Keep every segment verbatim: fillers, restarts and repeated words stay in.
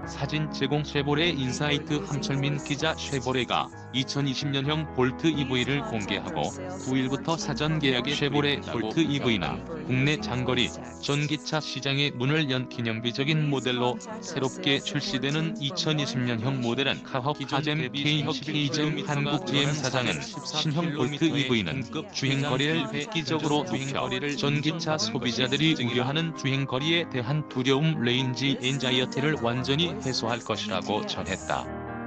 사진 제공 쉐보레 인사이트 함철민 기자. 쉐보레가 이천이십 년형 볼트 이브이를 공개하고 구 일부터 사전 계약의 쉐보레 볼트 이브이는 국내 장거리 전기차 시장에 문을 연 기념비적인 모델로 새롭게 출시되는 이천이십 년형 모델은 카허 카잼 케이에이치케이잼 한국 지엠 사장은 신형 볼트 이브이는 주행거리를 획기적으로 높여 전기차 소비자들이 우려하는 주행거리에 대한 두려움 레인지 엔자이어티를 완전히 해소할 것이라고 전했다.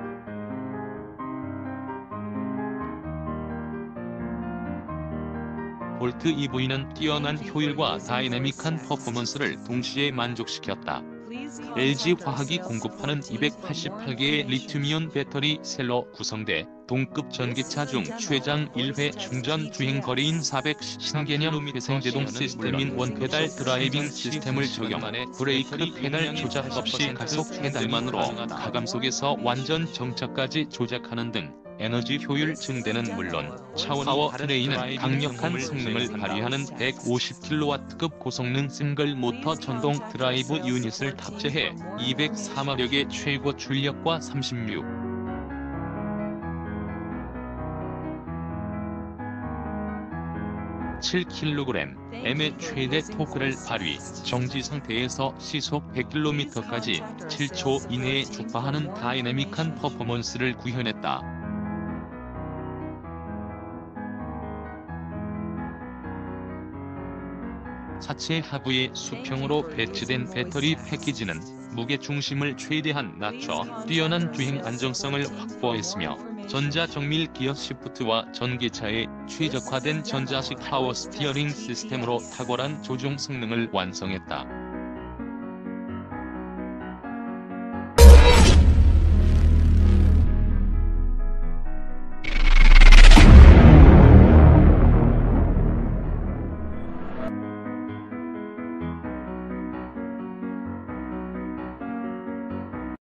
볼트 이브이는 뛰어난 효율과 다이내믹한 퍼포먼스를 동시에 만족시켰다. 엘지화학이 공급하는 이백팔십팔 개의 리튬이온 배터리 셀로 구성돼 동급 전기차 중 최장 일 회 충전 주행거리인 사백십 신개념 회생제동 시스템인 원페달 드라이빙 시스템을 적용하네 브레이크 페달 조작 없이 가속 페달만으로 가감속에서 완전 정차까지 조작하는 등 에너지 효율 증대는 물론 차원 트레인은 강력한 성능을 발휘하는 백오십 킬로와트급 고성능 싱글 모터 전동 드라이브 유닛을 탑재해 이백사 마력의 최고 출력과 삼십육 칠 킬로그램의 최대 토크를 발휘, 정지 상태에서 시속 백 킬로미터까지 칠 초 이내에 주파하는 다이내믹한 퍼포먼스를 구현했다. 차체 하부에 수평으로 배치된 배터리 패키지는 무게 중심을 최대한 낮춰 뛰어난 주행 안정성을 확보했으며 전자정밀 기어 시프트와 전기차에 최적화된 전자식 파워 스티어링 시스템으로 탁월한 조종 성능을 완성했다.